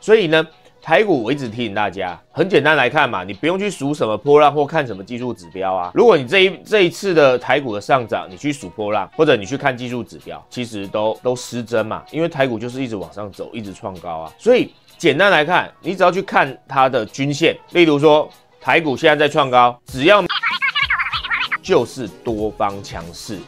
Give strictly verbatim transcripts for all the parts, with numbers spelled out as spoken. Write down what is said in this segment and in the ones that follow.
所以呢，台股我一直提醒大家，很简单来看嘛，你不用去数什么波浪或看什么技术指标啊。如果你这一这一次的台股的上涨，你去数波浪，或者你去看技术指标，其实都都失真嘛，因为台股就是一直往上走，一直创高啊。所以简单来看，你只要去看它的均线，例如说台股现在在创高，只要就是多方强势。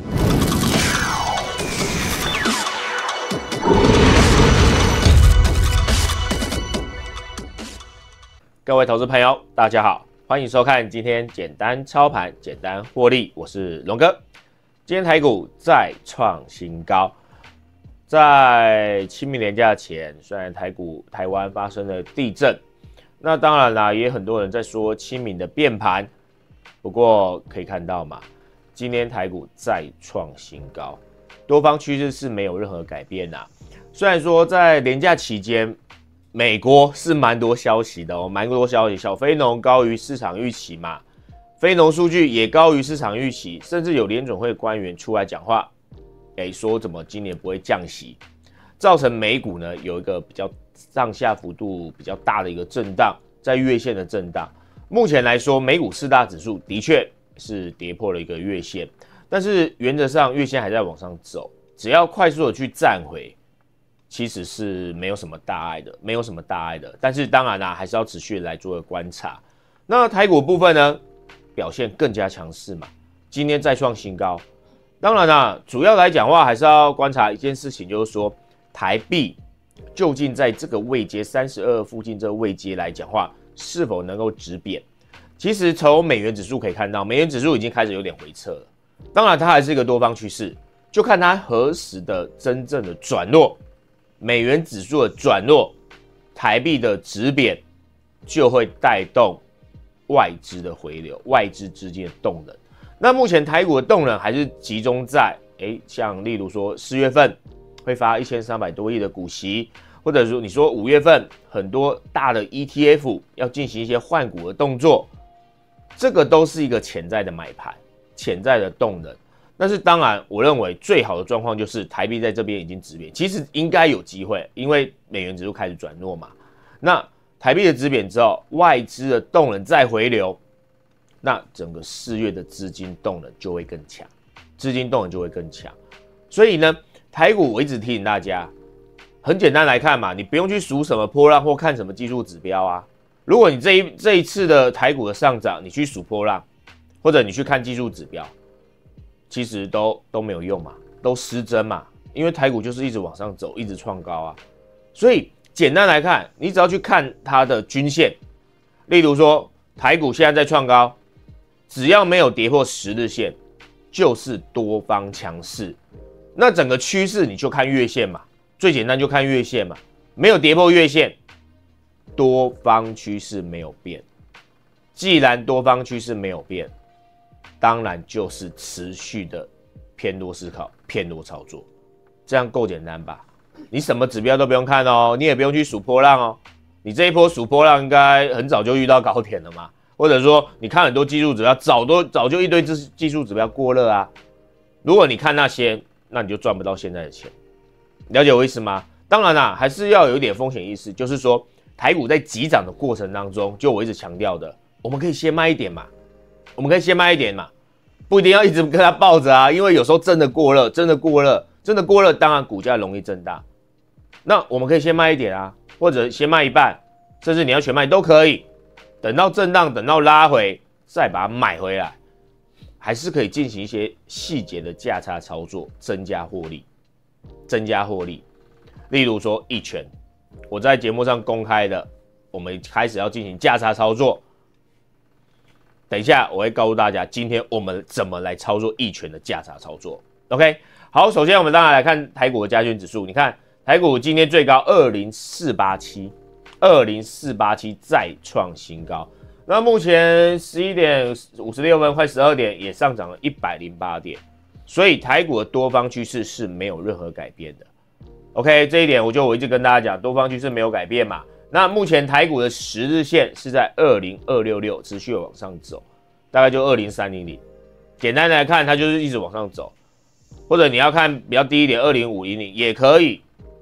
各位投资朋友，大家好，欢迎收看今天简单操盘、简单获利，我是龙哥。今天台股再创新高，在清明连假前，虽然台股台湾发生了地震，那当然啦，也很多人在说清明的变盘，不过可以看到嘛，今天台股再创新高，多方趋势是没有任何改变啦。虽然说在连假期间，美国是蛮多消息的哦，蛮多消息，小非农高于市场预期嘛，非农数据也高于市场预期，甚至有联准会官员出来讲话，哎，说怎么今年不会降息，造成美股呢有一个比较上下幅度比较大的一个震荡，在月线的震荡。目前来说，美股四大指数的确是跌破了一个月线，但是原则上月线还在往上走，只要快速的去站回。其实是没有什么大碍的，没有什么大碍的。但是当然啦、啊，还是要持续来做个观察。那台股部分呢，表现更加强势嘛，今天再创新高。当然啦、啊，主要来讲话还是要观察一件事情，就是说台币究竟在这个位阶三十二附近这个位阶来讲话，是否能够止贬？其实从美元指数可以看到，美元指数已经开始有点回撤了。当然，它还是一个多方趋势，就看它何时的真正的转弱。美元指数的转弱，台币的止贬，就会带动外资的回流，外资资金的动能。那目前台股的动能还是集中在，哎，像例如说四月份会发一千三百多亿的股息，或者说你说五月份很多大的 E T F 要进行一些换股的动作，这个都是一个潜在的买盘，潜在的动能。但是当然，我认为最好的状况就是台币在这边已经止贬，其实应该有机会，因为美元指数开始转弱嘛。那台币的止贬之后，外资的动能再回流，那整个四月的资金动能就会更强，资金动能就会更强。所以呢，台股我一直提醒大家，很简单来看嘛，你不用去数什么波浪或看什么技术指标啊。如果你这一这一次的台股的上涨，你去数波浪，或者你去看技术指标。其实都都没有用嘛，都失真嘛，因为台股就是一直往上走，一直创高啊。所以简单来看，你只要去看它的均线，例如说台股现在在创高，只要没有跌破十日线，就是多方强势。那整个趋势你就看月线嘛，最简单就看月线嘛，没有跌破月线，多方趋势没有变。既然多方趋势没有变，当然就是持续的偏多思考、偏多操作，这样够简单吧？你什么指标都不用看哦，你也不用去数波浪哦。你这一波数波浪应该很早就遇到高点了嘛，或者说你看很多技术指标，早都早就一堆技术指标过热啊。如果你看那些，那你就赚不到现在的钱。了解我意思吗？当然啦，还是要有一点风险意识，就是说台股在急涨的过程当中，就我一直强调的，我们可以先卖一点嘛。我们可以先卖一点嘛，不一定要一直跟它抱着啊，因为有时候真的过热，真的过热，真的过热，当然股价容易震荡。那我们可以先卖一点啊，或者先卖一半，甚至你要全卖都可以。等到震荡，等到拉回，再把它买回来，还是可以进行一些细节的价差操作，增加获利，增加获利。例如说一拳，我在节目上公开的，我们开始要进行价差操作。等一下，我会告诉大家，今天我们怎么来操作一拳的价差操作。OK， 好，首先我们当然来看台股的加权指数。你看台股今天最高二零四八七，二零四八七再创新高。那目前十一点五十六分，快十二点，也上涨了一百零八点。所以台股的多方趋势是没有任何改变的。OK， 这一点我就我一直跟大家讲，多方趋势没有改变嘛。那目前台股的十日线是在二零二六六持续往上走，大概就二零三零零。简单来看，它就是一直往上走，或者你要看比较低一点，二零五零零也可以，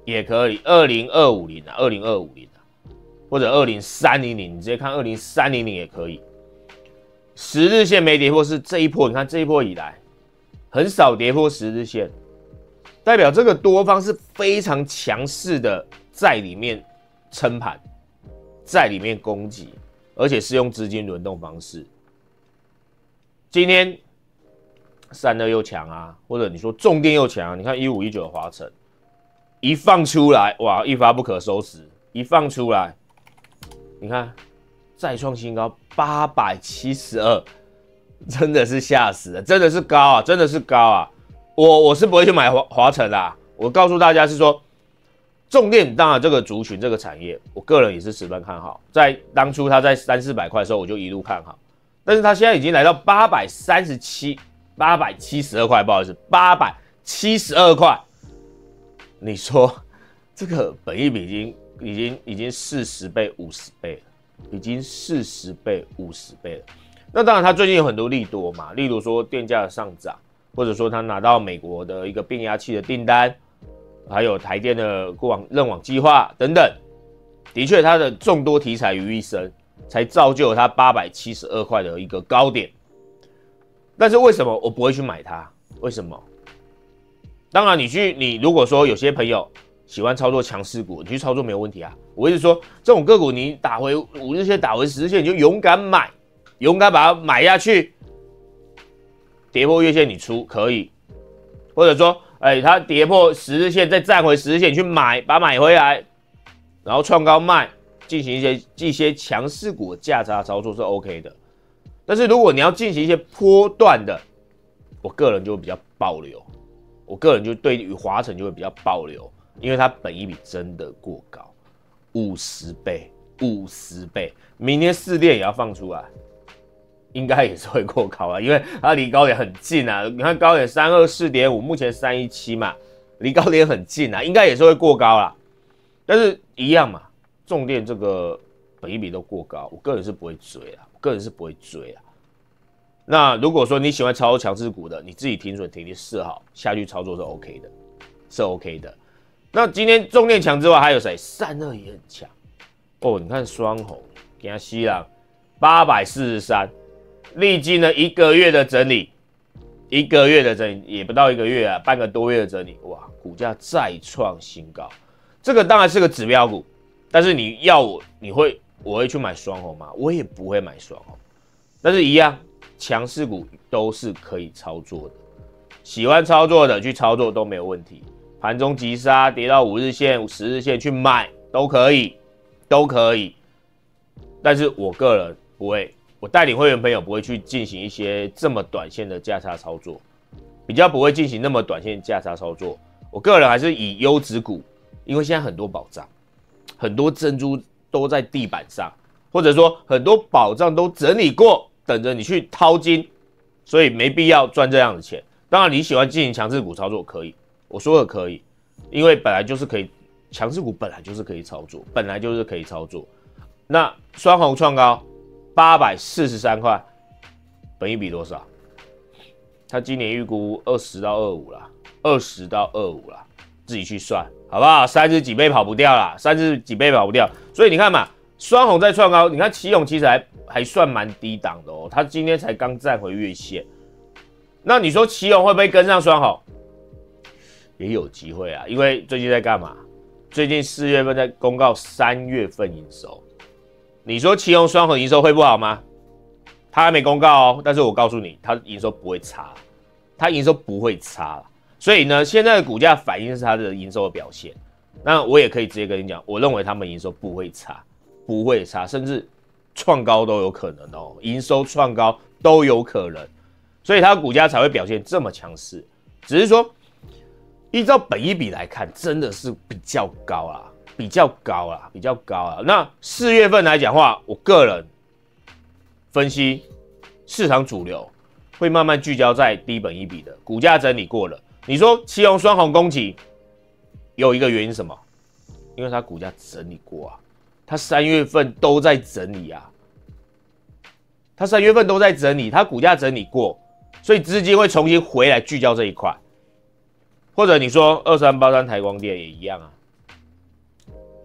也可以，二零二五零啊，二零二五零啊，或者二零三零零，你直接看二零三零零也可以。十日线没跌破是这一波，你看这一波以来很少跌破十日线，代表这个多方是非常强势的在里面撑盘，在里面攻击，而且是用资金轮动方式。今天散热又强啊，或者你说重电又强、啊，你看一五一九的华城。一放出来，哇，一发不可收拾！一放出来，你看再创新高八百七十二，真的是吓死了，真的是高啊，真的是高啊！我我是不会去买华华城啦，我告诉大家是说，重电当然这个族群这个产业，我个人也是十分看好。在当初它在三四百块的时候，我就一路看好，但是它现在已经来到八百三十七、八百七十二块，不好意思，八百七十二块。你说这个本益比已经已经已经四十倍、五十倍了，已经四十倍、五十倍了。那当然，它最近有很多利多嘛，例如说电价的上涨，或者说它拿到美国的一个变压器的订单，还有台电的过往认网计划等等。的确，它的众多题材于一身，才造就了它八百七十二块的一个高点。但是为什么我不会去买它？为什么？当然，你去你如果说有些朋友喜欢操作强势股，你去操作没有问题啊。我一直说这种个股，你打回五日线、打回十日线，你就勇敢买，勇敢把它买下去。跌破月线你出可以，或者说，哎，它跌破十日线再站回十日线，你去买，把它买回来，然后创高卖，进行一些一些强势股的价差操作是 OK 的。但是如果你要进行一些波段的，我个人就会比较保留。我个人就对于华城就会比较保留，因为它本益比真的过高，五十倍，五十倍，明天四电也要放出来，应该也是会过高啊，因为它离高点很近啊。你看高点三二四点五，目前三一七嘛，离高点很近啊，应该也是会过高啦。但是一样嘛，重电这个本益比都过高，我个人是不会追啊，我个人是不会追啊。那如果说你喜欢操作强势股的，你自己停损停利试好下去操作是 OK 的，是 OK 的。那今天重电强之外，还有谁？散热也很强哦。你看双红、给它吸浪八百四十三，历经了一个月的整理，一个月的整理也不到一个月啊，半个多月的整理，哇，股价再创新高。这个当然是个指标股，但是你要我，你会我会去买双红吗？我也不会买双红，但是一样。强势股都是可以操作的，喜欢操作的去操作都没有问题。盘中急杀跌到五日线、十日线去买都可以，都可以。但是我个人不会，我带领会员朋友不会去进行一些这么短线的价差操作，比较不会进行那么短线价差操作。我个人还是以优质股，因为现在很多宝藏，很多珍珠都在地板上，或者说很多宝藏都整理过。等着你去掏金，所以没必要赚这样的钱。当然，你喜欢进行强势股操作可以，我说的可以，因为本来就是可以，强势股本来就是可以操作，本来就是可以操作。那双红创高八百四十三块，本益比多少？它今年预估二十到二五啦，二十到二五啦，自己去算好不好？三十几倍跑不掉啦，三十几倍跑不掉。所以你看嘛，双红在创高，你看奇鋐其实还。还算蛮低档的哦，它今天才刚站回月线。那你说奇鋐会不会跟上双红？也有机会啊，因为最近在干嘛？最近四月份在公告三月份营收。你说奇鋐双红营收会不好吗？它还没公告哦，但是我告诉你，它营收不会差，它营收不会差啦。所以呢，现在的股价反映是它的营收的表现。那我也可以直接跟你讲，我认为他们营收不会差，不会差，甚至。创高都有可能哦，营收创高都有可能，所以它股价才会表现这么强势。只是说，依照本益比来看，真的是比较高啦，比较高啦，比较高啦。那四月份来讲话，我个人分析，市场主流会慢慢聚焦在低本益比的股价整理过了。你说奇鋐双红攻击，有一个原因是什么？因为它股价整理过啊。它三月份都在整理啊，它三月份都在整理，它股价整理过，所以资金会重新回来聚焦这一块。或者你说二三八三台光电也一样啊，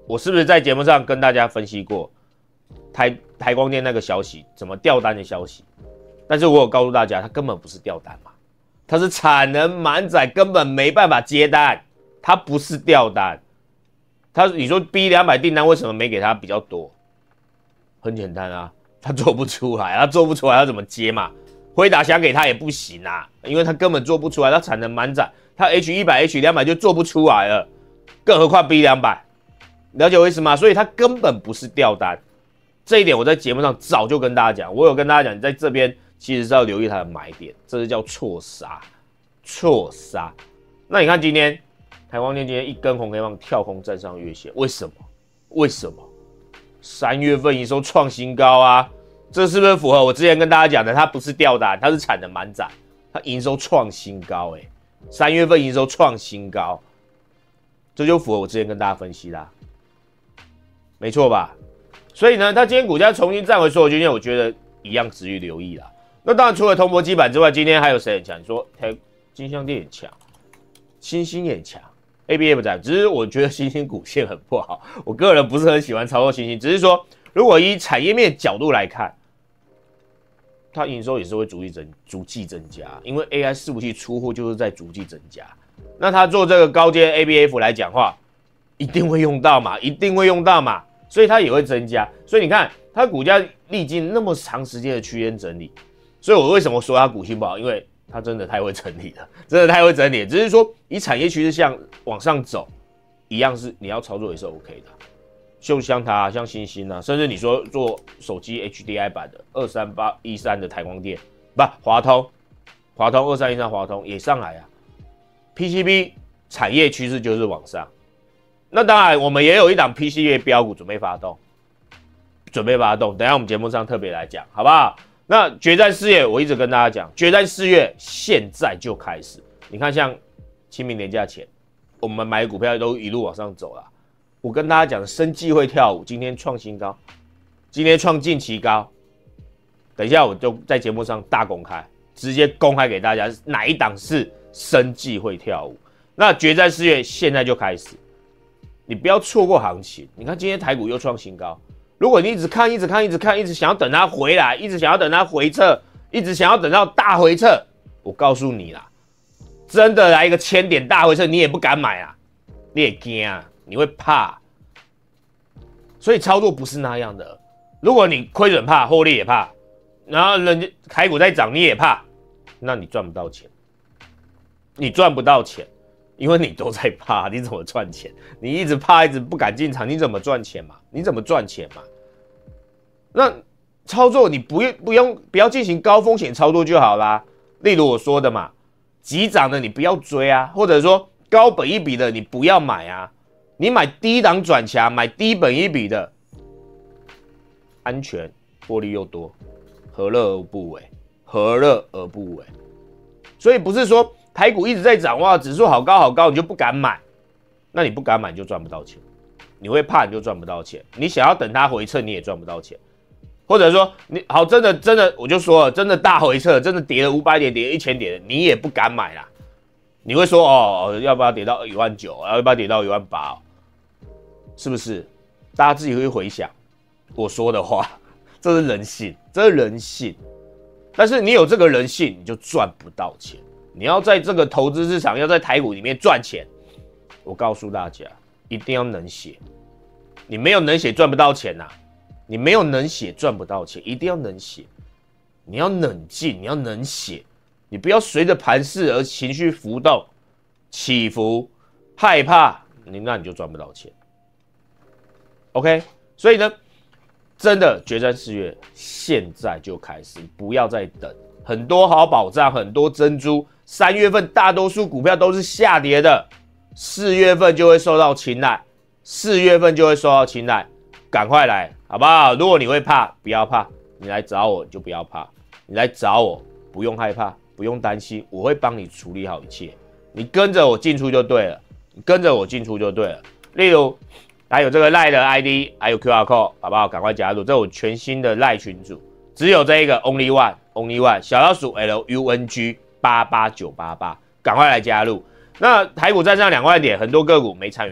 我是不是在节目上跟大家分析过台台光电那个消息，怎么掉单的消息？但是我有告诉大家，它根本不是掉单嘛，它是产能满载，根本没办法接单，它不是掉单。它你说 B 两百订单为什么没给他比较多？很简单啊，他做不出来，他做不出来，他怎么接嘛？辉达想给他也不行啊，因为他根本做不出来，他产能满载，他 H 一百、H 两百就做不出来了，更何况 B 两百，了解我意思吗？所以他根本不是掉单，这一点我在节目上早就跟大家讲，我有跟大家讲，你在这边其实是要留意它的买点，这是叫错杀，错杀。那你看今天台光电今天一根红 K 棒跳空站上月线，为什么？为什么？三月份营收创新高啊！这是不是符合我之前跟大家讲的？它不是掉单，它是产能满载，它营收创新高、欸，哎，三月份营收创新高，这就符合我之前跟大家分析啦，没错吧？所以呢，它今天股价重新站回所有均线，我觉得一样值得留意啦。那当然，除了铜箔基板之外，今天还有谁很强？你说台金像电也强，新兴也强 ，A B F 涨，只是我觉得新兴股线很不好，我个人不是很喜欢操作新兴，只是说如果以产业面角度来看。它营收也是会逐季增逐季增加，因为 A I 伺服器出货就是在逐季增加。那它做这个高阶 A B F 来讲话，一定会用到嘛，一定会用到嘛，所以它也会增加。所以你看，它股价历经那么长时间的区间整理，所以我为什么说它股性不好？因为它真的太会整理了，真的太会整理了。只是说以产业趋势向往上走，一样是你要操作也是 OK 的。就像它、啊、像星星啊，甚至你说做手机 H D I 版的二三八一三的台光电，不华通，华通二三一三华通也上来啊。P C B 产业趋势就是往上，那当然我们也有一档 P C B 标股准备发动，准备发动，等一下我们节目上特别来讲，好不好？那决战四月我一直跟大家讲，决战四月现在就开始。你看像清明年假前，我们买股票都一路往上走了。我跟大家讲，生技会跳舞，今天创新高，今天创近期高。等一下我就在节目上大公开，直接公开给大家哪一档是生技会跳舞。那决战四月现在就开始，你不要错过行情。你看今天台股又创新高，如果你一直看、一直看、一直看，一直想要等它回来，一直想要等它回撤，一直想要等到大回撤，我告诉你啦，真的来一个千点大回撤，你也不敢买啊，你也惊啊。你会怕，所以操作不是那样的。如果你亏损怕，获利也怕，然后人家台股在涨你也怕，那你赚不到钱，你赚不到钱，因为你都在怕，你怎么赚钱？你一直怕，一直不敢进场，你怎么赚钱嘛？你怎么赚钱嘛？那操作你不用不用不要进行高风险操作就好啦。例如我说的嘛，急涨的你不要追啊，或者说高本益比的你不要买啊。你买低档转强，买低本益比的，安全，获利又多，何乐而不为？何乐而不为？所以不是说台股一直在涨，哇，指数好高好高，你就不敢买，那你不敢买你就赚不到钱，你会怕你就赚不到钱，你想要等它回撤你也赚不到钱，或者说你好真的真的我就说了，真的大回撤，真的跌了五百点，跌了一千点，你也不敢买啦。你会说哦，要不要跌到一万九？要不要跌到一万八、哦？是不是？大家自己会回想我说的话，这是人性，这是人性。但是你有这个人性，你就赚不到钱。你要在这个投资市场，要在台股里面赚钱，我告诉大家，一定要能写。你没有能写赚不到钱呐、啊！你没有能写赚不到钱，一定要能写。你要冷静，你要能写。你不要随着盘势而情绪浮动、起伏、害怕，你那你就赚不到钱。OK， 所以呢，真的决战四月现在就开始，不要再等。很多好宝藏，很多珍珠，三月份大多数股票都是下跌的，四月份就会受到青睐，四月份就会受到青睐，赶快来，好不好？如果你会怕，不要怕，你来找我就不要怕，你来找我不用害怕。不用担心，我会帮你处理好一切。你跟着我进出就对了，你跟着我进出就对了。例如，还有这个 LINE 的 I D， 还有 Q R code， 好不好？赶快加入，这是我全新的 LINE 群组，只有这一个 Only One，Only One， 小老鼠 L U N G 八八九八八，赶快来加入。那台股站上两万点，很多个股没参与到，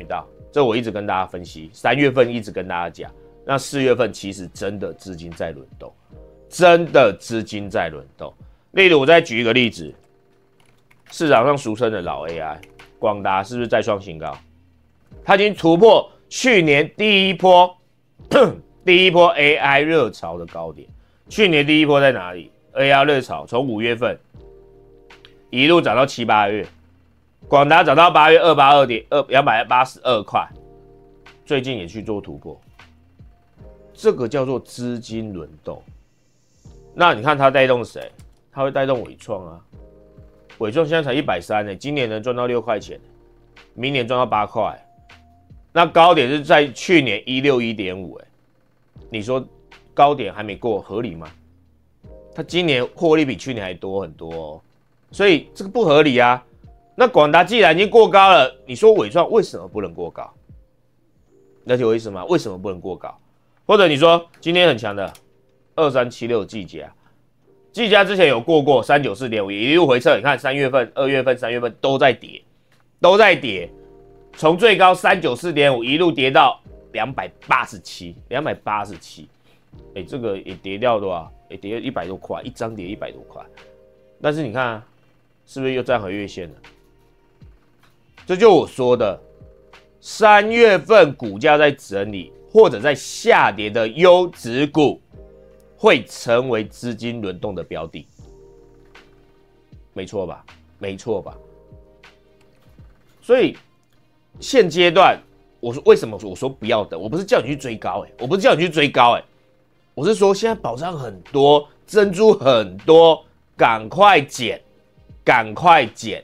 这我一直跟大家分析，三月份一直跟大家讲，那四月份其实真的资金在轮动，真的资金在轮动。例如我再举一个例子，市场上俗称的老 A I， 广达是不是再创新高？它已经突破去年第一波第一波 A I 热潮的高点。去年第一波在哪里 ？A I 热潮从五月份一路涨到七八月，广达涨到八月二八二点二两百八十二块，最近也去做突破，这个叫做资金轮动。那你看它带动谁？它会带动伟创啊，伟创现在才一百三十，今年能赚到六块钱，明年赚到八块。那高点是在去年一六一点五，你说高点还没过，合理吗？它今年获利比去年还多很多哦，所以这个不合理啊。那广达既然已经过高了，你说伟创为什么不能过高？了解我意思吗？为什么不能过高？或者你说今天很强的二三七六技嘉，技嘉之前有过过三九四点五，一路回撤，你看三月份、二月份、三月份都在跌，都在跌。从最高三九四点五一路跌到两百八十七，两百八十七，哎，这个也跌掉多少？哎，跌了一百多块，一张跌一百多块。但是你看、啊，是不是又站回月线了？这就我说的，三月份股价在整理或者在下跌的优质股，会成为资金轮动的标的，没错吧？没错吧？所以。现阶段，我说为什么我说不要等？我不是叫你去追高、欸，我不是叫你去追高、欸，我是说现在宝藏很多，珍珠很多，赶快捡，赶快捡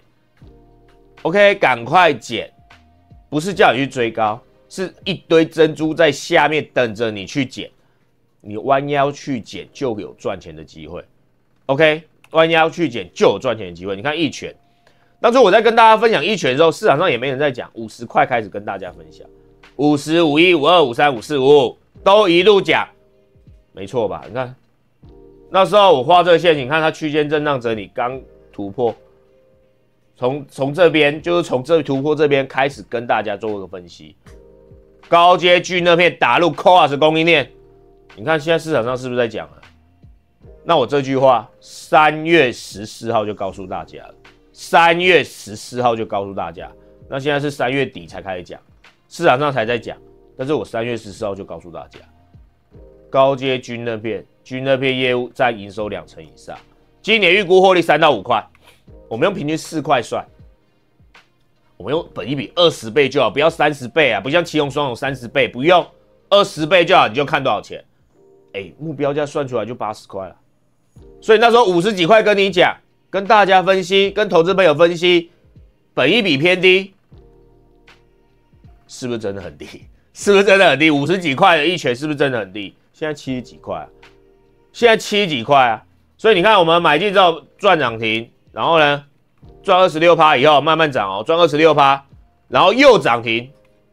，OK， 赶快捡，不是叫你去追高，是一堆珍珠在下面等着你去捡，你弯腰去捡就有赚钱的机会 ，OK， 弯腰去捡就有赚钱的机会。你看一拳。当初我在跟大家分享一拳的时候，市场上也没人在讲，五十块开始跟大家分享，五十、五一、五二、五三、五四、五五都一路讲，没错吧？你看那时候我画这个线，你看它区间震荡整理刚突破，从从这边就是从这突破这边开始跟大家做个分析，高阶巨那片打入 C O A S 供应链，你看现在市场上是不是在讲了？那我这句话三月十四号就告诉大家了。三月十四号就告诉大家，那现在是三月底才开始讲，市场上才在讲，但是我三月十四号就告诉大家，高阶均热片、均热片业务占营收两成以上，今年预估获利三到五块，我们用平均四块算，我们用本益比二十倍就好，不要三十倍啊，不像奇宏双雄三十倍，不用二十倍就好，你就看多少钱，哎、欸，目标价算出来就八十块了，所以那时候五十几块跟你讲。跟大家分析，跟投资朋友分析，本益比偏低，是不是真的很低？是不是真的很低？五十几块的一拳是不是真的很低？现在七十几块、啊，现在七十几块啊！所以你看，我们买进之后赚涨停，然后呢赚二十六趴以后慢慢涨哦，赚二十六趴，然后又涨停，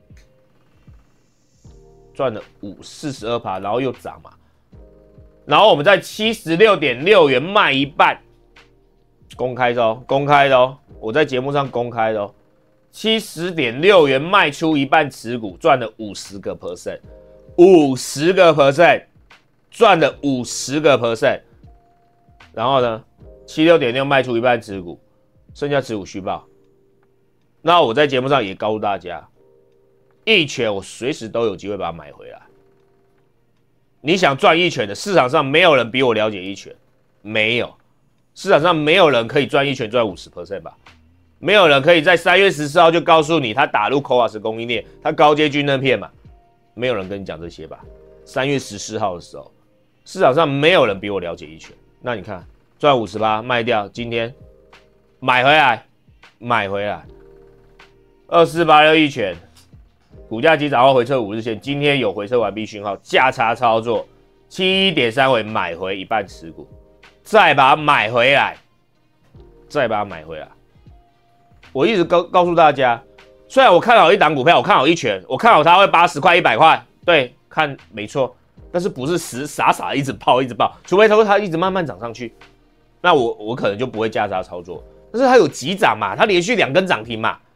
赚了五四十二趴，然后又涨嘛，然后我们在七十六点六元卖一半。公开的哦，公开的哦，我在节目上公开的哦，七十点六元卖出一半持股，赚了五十个 percent， 五十个 percent， 赚了五十个 percent， 然后呢，七十六点六卖出一半持股，剩下持股续报。那我在节目上也告诉大家，一拳我随时都有机会把它买回来。你想赚一拳的，市场上没有人比我了解一拳，没有。市场上没有人可以赚一拳赚 百分之五十 吧？没有人可以在三月十四号就告诉你他打入 C O A S 供应链，他高阶均热片嘛？没有人跟你讲这些吧？三月十四号的时候，市场上没有人比我了解一拳。那你看赚 百分之五十八 卖掉，今天买回来，买回来，二四八六一拳，股价急涨后回撤五日线，今天有回撤完毕讯号，价差操作七点三尾买回一半持股。再把它买回来，再把它买回来。我一直告告诉大家，虽然我看好一档股票，我看好一拳，我看好它会八十块、一百块，对，看没错，但是不是死傻傻一直爆一直爆，除非它说它一直慢慢涨上去，那我我可能就不会价差操作。但是它有急涨嘛，它连续两根涨停嘛，对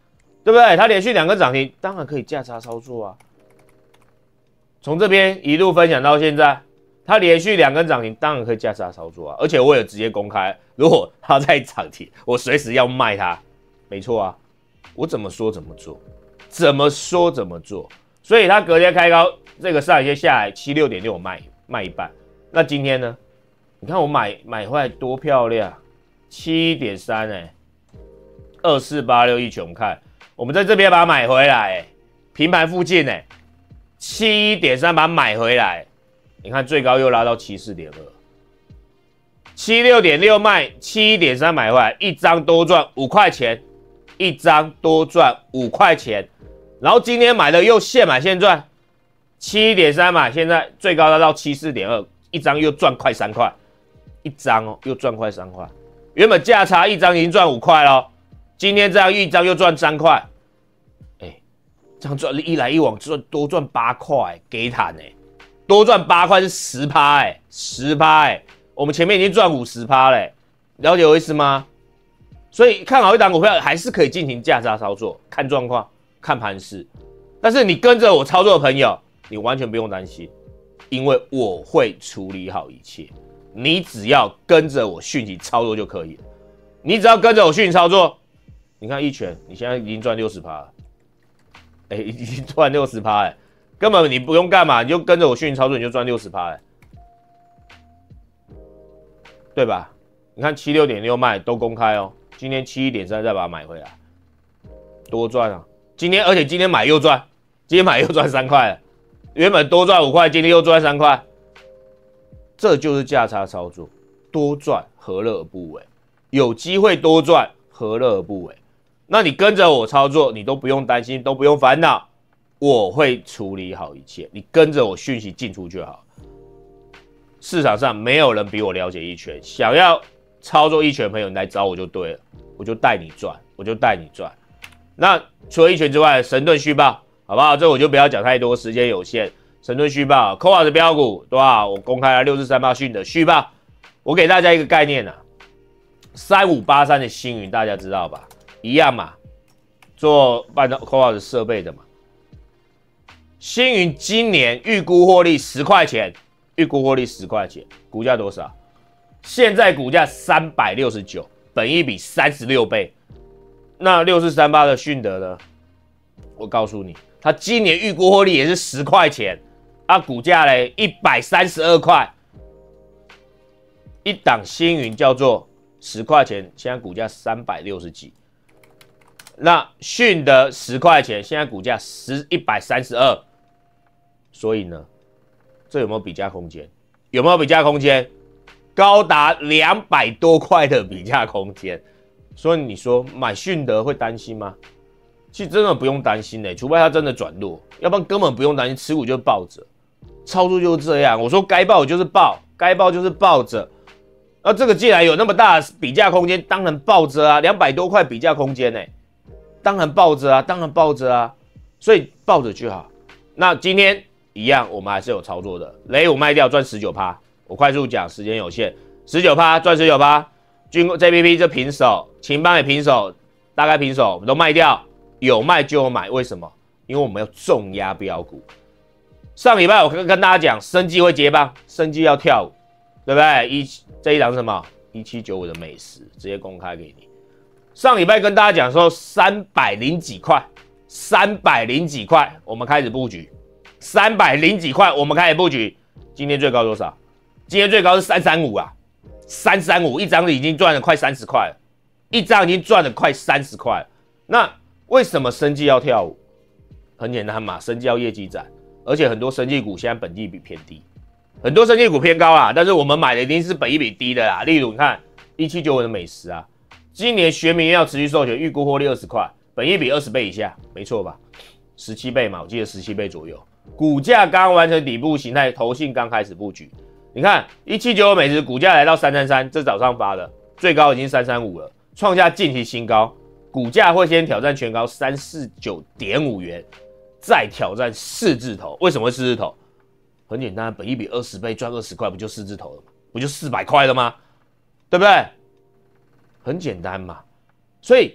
对不对？它连续两个涨停，当然可以价差操作啊。从这边一路分享到现在，它连续两根涨停，当然可以价差操作啊。而且我也直接公开，如果它再涨停，我随时要卖它，没错啊。我怎么说怎么做，怎么说怎么做。所以它隔天开高，这个上影线下来七六点六，我卖卖一半。那今天呢？你看我买买回来多漂亮，七点三哎，二四八六一穷看，我们在这边把它买回来、欸，平盘附近哎、欸，七点三把它买回来，你看最高又拉到七四点二，七六点六卖，七点三买回来，一张多赚五块钱，一张多赚五块钱，然后今天买的又现买现赚，七点三买，现在最高拉到七四点二，一张又赚快三块。一张哦，又赚快三块。原本价差一张已经赚五块了，今天这样一张又赚三块。哎，这样赚一来一往赚多赚八块，给坦哎，多赚八块是十趴哎，十趴哎，我们前面已经赚五十趴嘞，了解我意思吗？所以看好一档股票还是可以进行价差操作，看状况，看盘势。但是你跟着我操作的朋友，你完全不用担心，因为我会处理好一切。你只要跟着我讯息操作就可以了。你只要跟着我讯息操作，你看一拳，你现在已经赚六十趴了，哎、欸，已经赚六十趴哎，根本你不用干嘛，你就跟着我讯息操作，你就赚六十趴哎，对吧？你看七六点六卖都公开哦，今天七一点三再把它买回来，多赚啊！今天而且今天买又赚，今天买又赚三块了，原本多赚五块，今天又赚三块。这就是价差操作，多赚何乐而不为？有机会多赚何乐而不为？那你跟着我操作，你都不用担心，都不用烦恼，我会处理好一切。你跟着我讯息进出就好。市场上没有人比我了解一拳，想要操作一拳的朋友，你来找我就对了，我就带你赚，我就带你赚。那除了一拳之外，神盾续报，好不好？这我就不要讲太多，时间有限。神盾续报，扣好的标股，对吧？我公开了六四三八讯的续报，我给大家一个概念啊，三五八三的星云大家知道吧？一样嘛，做半导扣好的设备的嘛。星云今年预估获利十块钱，预估获利十块钱，股价多少？现在股价三百六十九，本益比三十六倍。那六四三八的迅德呢？我告诉你，它今年预估获利也是十块钱。啊，股价嘞一百三十二块，一档星云叫做十块钱，现在股价三百六十几。那迅德十块钱，现在股价十一百三十二。所以呢，这有没有比价空间？有没有比价空间？高达两百多块的比价空间。所以你说买迅德会担心吗？其实真的不用担心嘞、欸，除非它真的转弱，要不然根本不用担心，持股就是抱着。操作就是这样，我说该抱就是抱，该抱就是抱着。那这个既然有那么大的比价空间，当然抱着啊，两百多块比价空间呢、欸，当然抱着啊，当然抱着啊，所以抱着就好。那今天一样，我们还是有操作的，雷五卖掉赚十九趴，我快速讲，时间有限，十九趴赚十九趴，军 J P P 这平手，秦邦也平手，大概平手，我们都卖掉，有卖就有买，为什么？因为我们要重压标股。上礼拜我跟跟大家讲，生技会接棒，生技要跳舞，对不对？一这一档是什么？一七九五的美食，直接公开给你。上礼拜跟大家讲说，三百零几块，三百零几块，我们开始布局，三百零几块，我们开始布局。今天最高多少？今天最高是三三五啊，三三五一张已经赚了快三十块了，一张已经赚了快三十块了。那为什么生技要跳舞？很简单嘛，生技要业绩展。而且很多生技股现在本益比偏低，很多生技股偏高啦，但是我们买的一定是本益比低的啦。例如你看一七九五的美食啊，今年学名要持续授权，预估获利二十块，本益比二十倍以下，没错吧？十七倍嘛，我记得十七倍左右。股价刚完成底部形态，投信刚开始布局。你看一七九五美食股价来到三三三，这早上发的，最高已经三三五了，创下近期新高，股价会先挑战全高三四九点五元。再挑战四字头，为什么会四字头？很简单，本益比二十倍赚二十块，不就四字头了吗？不就四百块了吗？对不对？很简单嘛。所以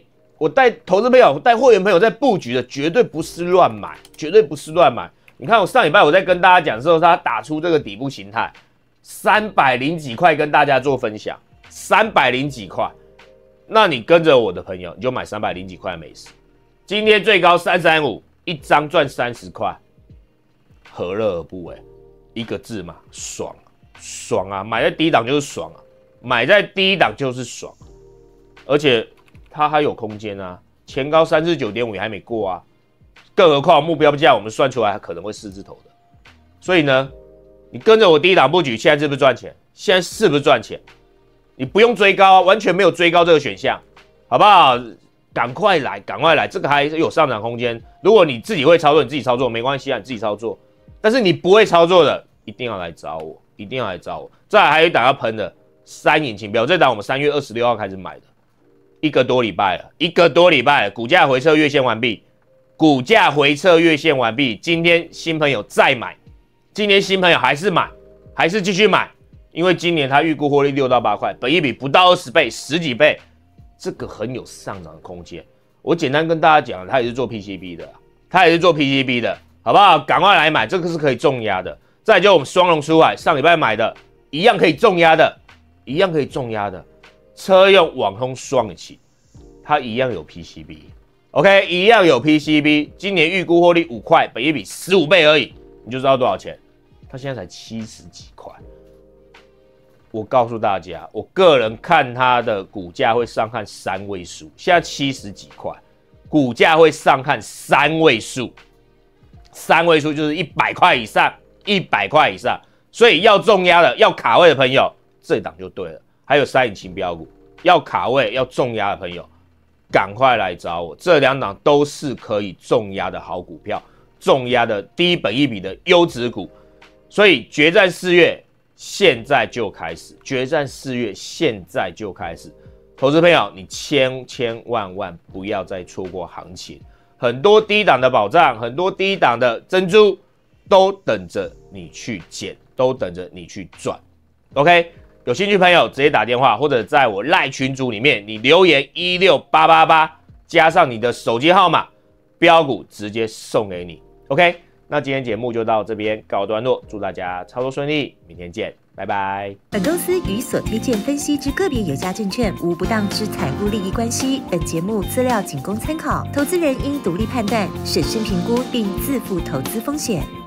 我带投资朋友、带会员朋友在布局的，绝对不是乱买，绝对不是乱买。你看我上礼拜我在跟大家讲的时候，他打出这个底部形态，三百零几块跟大家做分享，三百零几块。那你跟着我的朋友，你就买三百零几块的美食。今天最高三三五，一张赚三十块，何乐而不为？一个字嘛，爽，爽啊！买在低档就是爽啊，买在低档就是爽，而且它还有空间啊，前高三四九点五也还没过啊，更何况目标价我们算出来可能会四字头的，所以呢，你跟着我低档布局，现在是不是赚钱？现在是不是赚钱？你不用追高啊，完全没有追高这个选项，好不好？赶快来，赶快来，这个还有上涨空间。如果你自己会操作，你自己操作没关系啊，你自己操作。但是你不会操作的，一定要来找我，一定要来找我。再来还有一档要喷的三引擎标，这档我们三月二十六号开始买的，一个多礼拜了，一个多礼拜了，股价回撤月线完毕，股价回撤月线完毕。今天新朋友再买，今天新朋友还是买，还是继续买，因为今年他预估获利六到八块，本益比不到二十倍，十几倍，这个很有上涨的空间。我简单跟大家讲，他也是做 P C B 的，他也是做 P C B 的。好不好？赶快来买，这个是可以重压的。再来就我们双龙出海，上礼拜买的，一样可以重压的，一样可以重压的。车用网通双引擎，它一样有 P C B，OK， 一样有 P C B。今年预估获利五块，本益比十五倍而已，你就知道多少钱。它现在才七十几块。我告诉大家，我个人看它的股价会上看三位数，现在七十几块，股价会上看三位数。三位数就是一百块以上，一百块以上，所以要重压的、要卡位的朋友，这档就对了。还有三引擎标股，要卡位、要重压的朋友，赶快来找我。这两档都是可以重压的好股票，重压的低本益比的优质股。所以决战四月现在就开始，决战四月现在就开始。投资朋友，你千千万万不要再错过行情。很多低档的宝藏，很多低档的珍珠，都等着你去捡，都等着你去赚。OK， 有兴趣朋友直接打电话，或者在我赖群组里面，你留言一六八八八，加上你的手机号码，标股直接送给你。OK， 那今天节目就到这边告段落，祝大家操作顺利，明天见。拜拜。 本公司与所推荐分析之个别有价证券无不当之财务利益关系。本节目资料仅供参考，投资人应独立判断、审慎评估并自负投资风险。